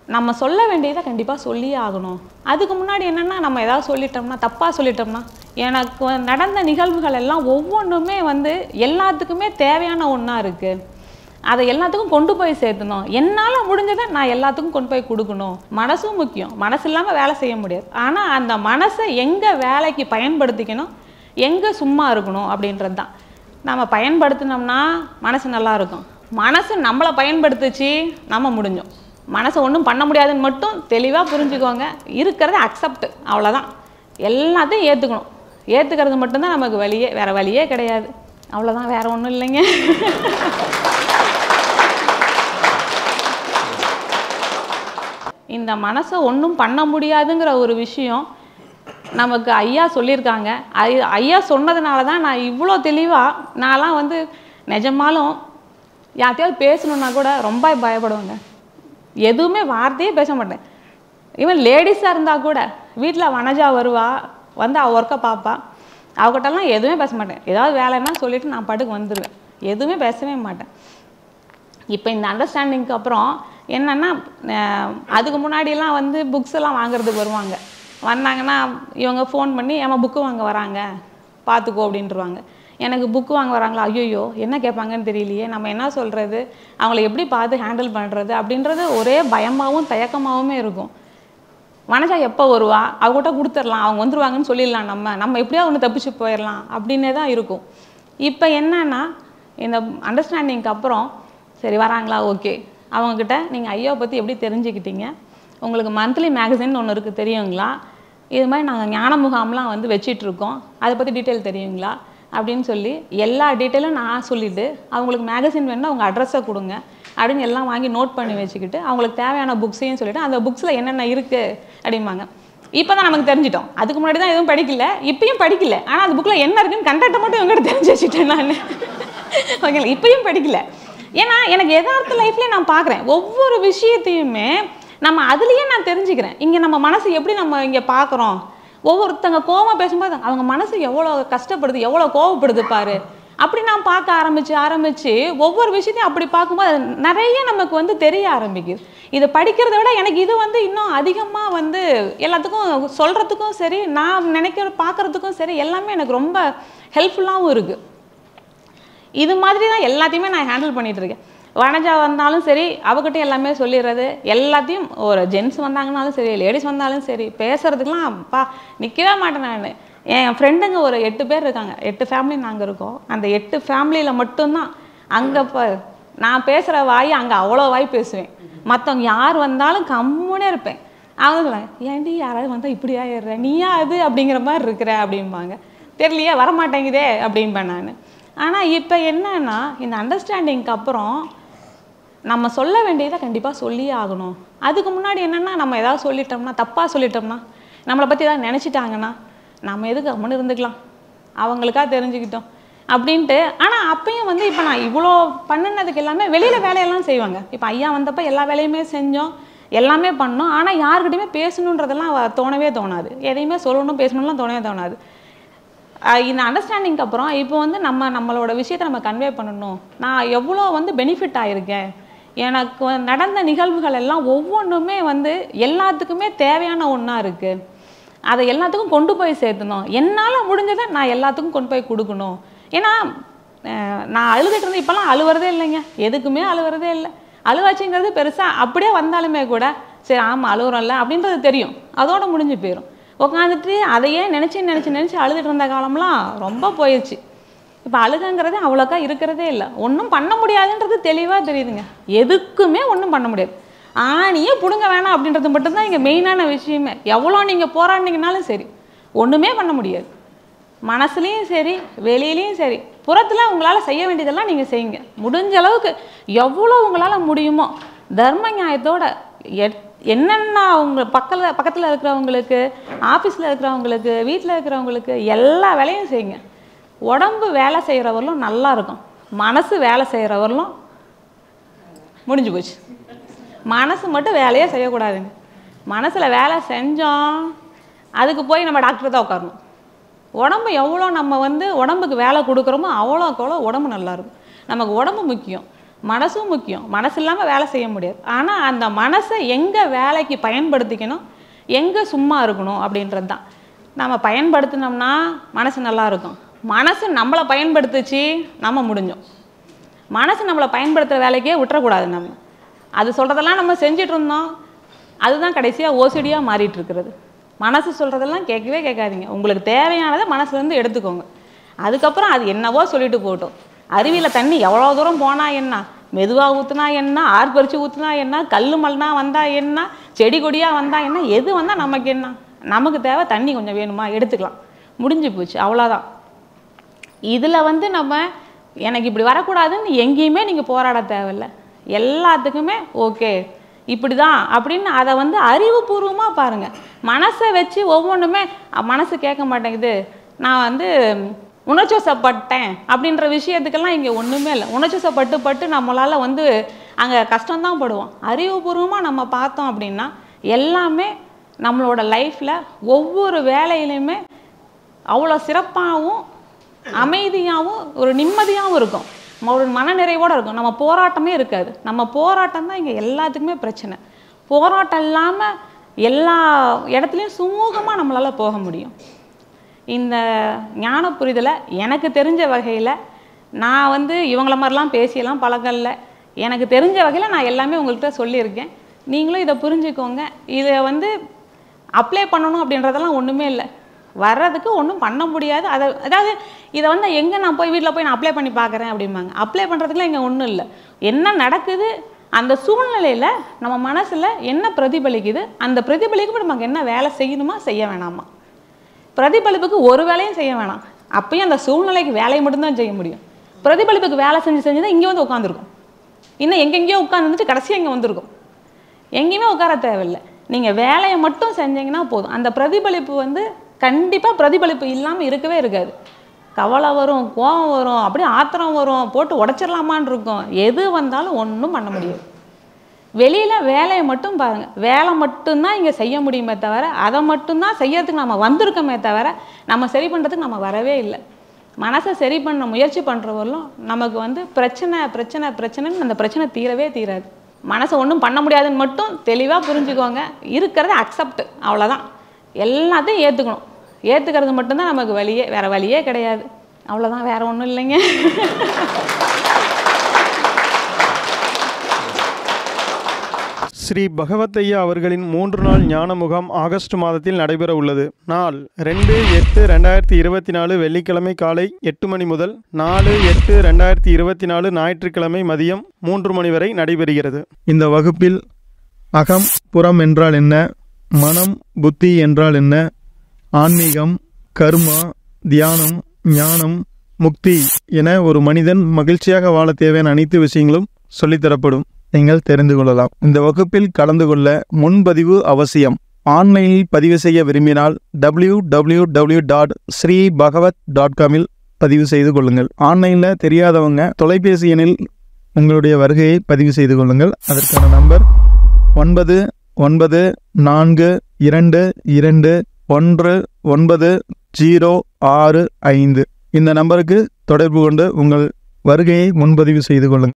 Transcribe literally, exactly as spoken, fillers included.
நம்ம சொல்ல வேண்டியதை கண்டிப்பாக சொல்லியே ஆகணும். அதுக்கு முன்னாடி என்னென்னா நம்ம ஏதாவது சொல்லிட்டோம்னா தப்பாக சொல்லிட்டோம்னா எனக்கு நடந்த நிகழ்வுகள் எல்லாம் ஒவ்வொன்றுமே வந்து எல்லாத்துக்குமே தேவையான ஒன்றா இருக்குது. அதை எல்லாத்துக்கும் கொண்டு போய் சேர்த்தணும். என்னால் முடிஞ்சதை நான் எல்லாத்துக்கும் கொண்டு போய் கொடுக்கணும். மனசும் முக்கியம். மனசு இல்லாமல் வேலை செய்ய முடியாது. ஆனால் அந்த மனசை எங்கே வேலைக்கு பயன்படுத்திக்கணும், எங்கே சும்மா இருக்கணும் அப்படின்றது தான். நம்ம பயன்படுத்தினோம்னா மனசு நல்லா இருக்கும். மனசு நம்மளை பயன்படுத்துச்சு நம்ம முடிஞ்சோம். மனசை ஒன்றும் பண்ண முடியாதுன்னு மட்டும் தெளிவாக புரிஞ்சுக்கோங்க. இருக்கிறத அக்செப்ட், அவ்வளோதான். எல்லாத்தையும் ஏற்றுக்கணும். ஏற்றுக்கிறது மட்டும்தான் நமக்கு வழியே, வேறு வழியே கிடையாது. அவ்வளோதான், வேறு ஒன்றும் இல்லைங்க. இந்த மனசை ஒன்றும் பண்ண முடியாதுங்கிற ஒரு விஷயம் நமக்கு ஐயா சொல்லியிருக்காங்க. ஐயா சொன்னதுனால தான் நான் இவ்வளோ தெளிவாக, நான்லாம் வந்து நிஜமாலும் யார்கிட்டையாவது பேசணுன்னா கூட ரொம்ப பயப்படுவேங்க. எதுவுமே வார்த்தையே பேச மாட்டேன். ஈவன் லேடிஸாக இருந்தால் கூட வீட்டில் வனஜா வருவா, வந்து அவள் ஒர்க்கை பார்ப்பா, அவகிட்டலாம் எதுவுமே பேச மாட்டேன். ஏதாவது வேலைன்னா சொல்லிவிட்டு நான் பாட்டுக்கு வந்துடுவேன். எதுவுமே பேசவே மாட்டேன். இப்போ இந்த அண்டர்ஸ்டாண்டிங்க்கு அப்புறம் என்னென்னா, அதுக்கு முன்னாடியெல்லாம் வந்து புக்ஸ் எல்லாம் வாங்குறதுக்கு வருவாங்க. வந்தாங்கன்னா இவங்க ஃபோன் பண்ணி ஏமா புக்கு வாங்க வராங்க பார்த்துக்கோ அப்படின்ட்டுருவாங்க. எனக்கு புக்கு வாங்க வராங்களா, ஐயோ என்ன கேட்பாங்கன்னு தெரியலையே, நம்ம என்ன சொல்கிறது, அவங்கள எப்படி பார்த்து ஹேண்டில் பண்ணுறது அப்படின்றது ஒரே பயமாகவும் தயக்கமாகவுமே இருக்கும். வனஜா எப்போ வருவா, அவங்ககிட்ட கொடுத்துடலாம், அவங்க வந்துடுவாங்கன்னு சொல்லிடலாம், நம்ம நம்ம எப்படியா ஒன்று தப்பிச்சு போயிடலாம் அப்படின்னே தான் இருக்கும். இப்போ என்னன்னா, இந்த அண்டர்ஸ்டாண்டிங்க்கு அப்புறம் சரி வராங்களா, ஓகே, அவங்கக்கிட்ட நீங்கள் ஐயாவை பற்றி எப்படி தெரிஞ்சுக்கிட்டீங்க, உங்களுக்கு மந்த்லி மேகசின் ஒன்று இருக்குது தெரியுங்களா, இது மாதிரி நாங்கள் ஞான முகாம்லாம் வந்து வச்சிட்ருக்கோம், அதை பற்றி டீட்டெயில் தெரியுங்களா அப்படின்னு சொல்லி எல்லா டீட்டெயிலும் நான் சொல்லிவிட்டு, அவங்களுக்கு மேகசின் வேணுன்னா அவங்க அட்ரஸை கொடுங்க அப்படின்னு எல்லாம் வாங்கி நோட் பண்ணி வச்சுக்கிட்டு, அவங்களுக்கு தேவையான புக்ஸையும் சொல்லிவிட்டு அந்த புக்ஸில் என்னென்ன இருக்குது அப்படிம்பாங்க. இப்போ தான் நமக்கு தெரிஞ்சிட்டோம். அதுக்கு முன்னாடி தான் எதுவும் படிக்கல, இப்பயும் படிக்கல. ஆனால் அந்த புக்கில் என்ன இருக்குன்னு கண்டெக்ட்டை மட்டும் இவங்ககிட்ட தெரிஞ்சு வச்சுட்டேன் நான். ஓகேங்களா, இப்பயும் படிக்கல. ஏன்னா எனக்கு எதார்த்த லைஃப்லேயே நான் பார்க்குறேன் ஒவ்வொரு விஷயத்தையுமே நம்ம அதுலேயே நான் தெரிஞ்சுக்கிறேன். இங்கே நம்ம மனசு எப்படி நம்ம இங்கே பார்க்குறோம், ஒவ்வொருத்தங்க கோவமாக பேசும்போது அவங்க மனசு எவ்வளோ கஷ்டப்படுது, எவ்வளோ கோவப்படுது பாரு, அப்படி நான் பார்க்க ஆரம்பித்து ஆரம்பித்து ஒவ்வொரு விஷயத்தையும் அப்படி பார்க்கும்போது நிறைய நமக்கு வந்து தெரிய ஆரம்பிக்குது. இதை படிக்கிறத விட எனக்கு இது வந்து இன்னும் அதிகமாக வந்து எல்லாத்துக்கும் சொல்கிறதுக்கும் சரி, நான் நினைக்கிற பார்க்குறதுக்கும் சரி, எல்லாமே எனக்கு ரொம்ப ஹெல்ப்ஃபுல்லாகவும் இருக்குது. இது மாதிரி தான் எல்லாத்தையுமே நான் ஹேண்டில் பண்ணிகிட்டு இருக்கேன். வனஜா வந்தாலும் சரி, அவகிட்ட எல்லாமே சொல்லிடுறது, எல்லாத்தையும் ஒரு ஜென்ஸ் வந்தாங்கனாலும் சரி, லேடிஸ் வந்தாலும் சரி, பேசுகிறதுக்கெலாம் அப்பா நிற்கவே மாட்டேன் நான். என் ஃப்ரெண்டுங்க ஒரு எட்டு பேர் இருக்காங்க, எட்டு ஃபேமிலி நாங்கள் இருக்கோம். அந்த எட்டு ஃபேமிலியில் மட்டும்தான் அங்கே இப்போ நான் பேசுகிற வாய் அங்கே அவ்வளோ வாய் பேசுவேன். மற்றவங்க யார் வந்தாலும் கம்முனே இருப்பேன். அவங்க ஏன்டி யாராவது வந்தால் இப்படி ஆயிடுற, நீயா அது அப்படிங்கிற மாதிரி இருக்கிற அப்படிம்பாங்க. தெரியலையே, வரமாட்டேங்குதே அப்படின்பேன் நான். ஆனால் இப்போ என்னன்னா, இந்த அண்டர்ஸ்டாண்டிங்க்கு அப்புறம் நம்ம சொல்ல வேண்டியதை கண்டிப்பாக சொல்லியே ஆகணும். அதுக்கு முன்னாடி என்னென்னா நம்ம ஏதாவது சொல்லிட்டோம்னா தப்பாக சொல்லிட்டோம்னா நம்மளை பற்றி ஏதாவது நினச்சிட்டாங்கன்னா நம்ம எதுக்கு அம்மனு இருந்துக்கலாம், அவங்களுக்காக தெரிஞ்சுக்கிட்டோம் அப்படின்ட்டு. ஆனால் அப்பயும் வந்து இப்போ நான் இவ்வளோ பண்ணினதுக்கு எல்லாமே வெளியில் வேலையெல்லாம் செய்வாங்க. இப்போ ஐயா வந்தப்போ எல்லா வேலையுமே செஞ்சோம், எல்லாமே பண்ணோம். ஆனால் யாருக்கிட்டையுமே பேசணுன்றதெல்லாம் தோணவே தோணாது, எதையுமே சொல்லணும் பேசணும்லாம் தோணவே தோணாது. இந்த அண்டர்ஸ்டாண்டிங்க்கு அப்புறம் இப்போ வந்து நம்ம நம்மளோட விஷயத்தை நம்ம கன்வே பண்ணணும். நான் எவ்வளோ வந்து பெனிஃபிட் ஆகிருக்கேன், எனக்கு நடந்த நிகழ்வுகள் எல்லாம் ஒவ்வொன்றுமே வந்து எல்லாத்துக்குமே தேவையான ஒன்றா இருக்குது. அதை எல்லாத்துக்கும் கொண்டு போய் சேர்த்தணும். என்னால் முடிஞ்சதை நான் எல்லாத்துக்கும் கொண்டு போய் கொடுக்கணும். ஏன்னா நான் அழுதுட்டு இருந்தேன், இப்போலாம் அழுவுறதே இல்லைங்க, எதுக்குமே அழுவுறதே இல்லை. அழுவாச்சிங்கிறது பெருசாக அப்படியே வந்தாலுமே கூட சரி ஆமாம் அழுகுறோம்ல அப்படின்றது தெரியும், அதோட முடிஞ்சு போயிடும். உட்காந்துட்டு அதையே நினச்சி நினச்சி நினச்சி அழுதுட்டு இருந்த காலம்லாம் ரொம்ப போயிடுச்சு. இப்போ அழுகங்கிறது அவ்வளோக்கா இருக்கிறதே இல்லை. ஒன்றும் பண்ண முடியாதுன்றது தெளிவாக தெரியுதுங்க. எதுக்குமே ஒன்றும் பண்ண முடியாது. ஆணியே பிடுங்க வேணாம் அப்படின்றது மட்டும்தான் இங்கே மெயினான விஷயமே. எவ்வளோ நீங்கள் போராடினீங்கனாலும் சரி ஒன்றுமே பண்ண முடியாது. மனசுலேயும் சரி வெளியிலையும் சரி புறத்தில் உங்களால் செய்ய வேண்டியதெல்லாம் நீங்கள் செய்யுங்க. முடிஞ்ச அளவுக்கு எவ்வளோ உங்களால் முடியுமோ தர்ம நியாயத்தோட என்னென்ன அவங்க பக்கத்தில் பக்கத்தில் இருக்கிறவங்களுக்கு, ஆஃபீஸில் இருக்கிறவங்களுக்கு, வீட்டில் இருக்கிறவங்களுக்கு எல்லா வேலையும் செய்யுங்க. உடம்பு வேலை செய்கிறவர்களும் நல்லா இருக்கும், மனசு வேலை செய்கிறவர்களும் முடிஞ்சு போச்சு. மனசு மட்டும் வேலையே செய்யக்கூடாதுங்க. மனசில் வேலை செஞ்சோம் அதுக்கு போய் நம்ம டாக்டர் தான் உட்காரணும். உடம்பு எவ்வளோ நம்ம வந்து உடம்புக்கு வேலை கொடுக்குறோமோ அவ்வளோக்கு அவ்வளோ உடம்பு நல்லாயிருக்கும். நமக்கு உடம்பு முக்கியம். மனசும் முக்கியம். மனசு இல்லாமல் வேலை செய்ய முடியாது. ஆனால் அந்த மனசை எங்கே வேலைக்கு பயன்படுத்திக்கணும், எங்கே சும்மா இருக்கணும் அப்படின்றது தான். நம்ம பயன்படுத்தினோம்னா மனசு நல்லா இருக்கும். மனசு நம்மளை பயன்படுத்துச்சு, நம்ம முடிஞ்சோம். மனசு நம்மளை பயன்படுத்துகிற வேலைக்கே விட்டுறக்கூடாது. நம்ம அது சொல்கிறதெல்லாம் நம்ம செஞ்சிட்டு இருந்தோம். அதுதான் கடைசியாக ஓசிடியாக மாறிட்டு இருக்கிறது. மனசு சொல்கிறதெல்லாம் கேட்கவே கேட்காதீங்க. உங்களுக்கு தேவையானதை மனசுலேருந்து எடுத்துக்கோங்க. அதுக்கப்புறம் அது என்னவோ சொல்லிட்டு போட்டோம். அருவியில் தண்ணி எவ்வளோ தூரம் போனால் என்ன, மெதுவாக ஊற்றுனா என்ன, ஆறு பறித்து ஊற்றுனா என்ன, கல் மண்ணா வந்தால் என்ன, செடி கொடியாக வந்தால் என்ன, எது வந்தால் நமக்கு என்ன, நமக்கு தேவை தண்ணி கொஞ்சம் வேணுமா எடுத்துக்கலாம், முடிஞ்சு போச்சு, அவ்வளோதான். இதில் வந்து நம்ம எனக்கு இப்படி வரக்கூடாதுன்னு எங்கேயுமே நீங்கள் போராட தேவையில்லை. எல்லாத்துக்குமே ஓகே இப்படி தான் அப்படின்னு அதை வந்து அறிவுபூர்வமாக பாருங்கள். மனசை வச்சு ஒவ்வொன்றுமே மனசு கேட்க மாட்டேங்குது, நான் வந்து உணர்ச்சிவசப்பட்டேன் அப்படின்ற விஷயத்துக்கெல்லாம் இங்கே ஒன்றுமே இல்லை. உணர்ச்சிவசப்பட்டு பட்டு நம்மளால் வந்து அங்கே கஷ்டம்தான் படுவோம். அறிவுபூர்வமாக நம்ம பார்த்தோம் அப்படின்னா எல்லாமே நம்மளோட லைஃப்பில் ஒவ்வொரு வேலையிலையுமே அவ்வளோ சிறப்பாகவும் அமைதியாகவும் ஒரு நிம்மதியாகவும் இருக்கும், ஒரு மனநிறைவோடு இருக்கும். நம்ம போராட்டமே இருக்காது. நம்ம போராட்டம் தான் இங்கே எல்லாத்துக்குமே பிரச்சனை. போராட்டம் இல்லாமல் எல்லா இடத்துலையும் சுமூகமாக நம்மளால் போக முடியும். இந்த ஞான புரிதலை எனக்கு தெரிஞ்ச வகையில் நான் வந்து இவங்கள மாதிரிலாம் பேசியெல்லாம் பழகல. எனக்கு தெரிஞ்ச வகையில் நான் எல்லாமே உங்கள்கிட்ட சொல்லியிருக்கேன். நீங்களும் இதை புரிஞ்சுக்கோங்க. இதை வந்து அப்ளை பண்ணணும் அப்படின்றதெல்லாம் ஒன்றுமே இல்லை. வர்றதுக்கு ஒன்றும் பண்ண முடியாது. அதை அதாவது இதை வந்து எங்கே நான் போய் வீட்டில் போய் நான் அப்ளை பண்ணி பார்க்குறேன் அப்படிம்பாங்க. அப்ளை பண்ணுறதுக்குலாம் இங்கே ஒன்றும் இல்லை. என்ன நடக்குது, அந்த சூழ்நிலையில் நம்ம மனசில் என்ன பிரதிபலிக்குது, அந்த பிரதிபலிக்கு நமக்கு என்ன வேலை செய்யணுமா செய்ய வேணாமா. பிரதிபலிப்புக்கு ஒரு வேலையும் செய்ய வேணாம். அப்பயும் அந்த சூழ்நிலைக்கு வேலையை மட்டும்தான் செய்ய முடியும். பிரதிபலிப்புக்கு வேலை செஞ்சு செஞ்சு தான் இங்கே வந்து உட்காந்துருக்கும். இன்னும் எங்கெங்கேயோ உட்காந்துருந்துச்சு கடைசியாக இங்கே வந்திருக்கும். எங்கேயுமே உட்கார தேவையில்லை. நீங்கள் வேலையை மட்டும் செஞ்சீங்கன்னா போதும். அந்த பிரதிபலிப்பு வந்து கண்டிப்பாக பிரதிபலிப்பு இல்லாமல் இருக்கவே இருக்காது. கவலை வரும், கோபம் வரும், அப்படியே ஆத்திரம் வரும், போட்டு உடச்சிடலாமான் இருக்கும். எது வந்தாலும் ஒன்றும் பண்ண முடியாது. வெளியில் வேலையை மட்டும் பாருங்கள். வேலை மட்டும்தான் இங்கே செய்ய முடியுமே தவிர அதை மட்டும்தான் செய்யறதுக்கு நம்ம வந்திருக்கோமே தவிர நம்ம சரி பண்ணுறதுக்கு நம்ம வரவே இல்லை. மனசை சரி பண்ண முயற்சி பண்ணுறவர்களும் நமக்கு வந்து பிரச்சனை பிரச்சனை பிரச்சனைன்னு அந்த பிரச்சனை தீரவே தீராது. மனசை ஒன்றும் பண்ண முடியாதுன்னு மட்டும் தெளிவாக புரிஞ்சுக்கோங்க. இருக்கிறத அக்செப்ட், அவ்வளோதான். எல்லாத்தையும் ஏற்றுக்கணும். ஏற்றுக்கிறது மட்டும்தான் நமக்கு வழியே, வேறு வழியே கிடையாது. அவ்வளோதான், வேறு ஒன்றும் இல்லைங்க. ஸ்ரீ பகவத் ஐயா அவர்களின் மூன்று நாள் ஞான முகாம் ஆகஸ்ட் மாதத்தில் நடைபெற உள்ளது. நாள் ரெண்டு எட்டு ரெண்டாயிரத்தி இருபத்தி நாலு வெள்ளிக்கிழமை காலை எட்டு மணி முதல் நாலு எட்டு ரெண்டாயிரத்தி இருபத்தி நாலு ஞாயிற்றுக்கிழமை மதியம் மூன்று மணி வரை நடைபெறுகிறது. இந்த வகுப்பில் அகம் புறம் என்றால் என்ன, மனம் புத்தி என்றால் என்ன, ஆன்மீகம், கர்மா, தியானம், ஞானம், முக்தி என ஒரு மனிதன் மகிழ்ச்சியாக வாழ தேவையான அனைத்து விஷயங்களும் சொல்லித்தரப்படும். நீங்கள் தெரிந்து கொள்ளலாம். இந்த வகுப்பில் கலந்து கொள்ள முன்பதிவு அவசியம். ஆன்லைனில் பதிவு செய்ய விரும்பினால் W W W dot Shri Bhagwat dot காமில் பதிவு செய்து கொள்ளுங்கள். ஆன்லைனில் தெரியாதவங்க தொலைபேசி எண்ணில் உங்களுடைய வருகையை பதிவு செய்து கொள்ளுங்கள். அதற்கான நம்பர் ஒன்பது ஒன்பது நான்கு இரண்டு இரண்டு ஒன்று ஒன்பது ஜீரோ ஆறு ஐந்து. இந்த நம்பருக்கு தொடர்பு கொண்டு உங்கள் வருகையை முன்பதிவு செய்து கொள்ளுங்கள்.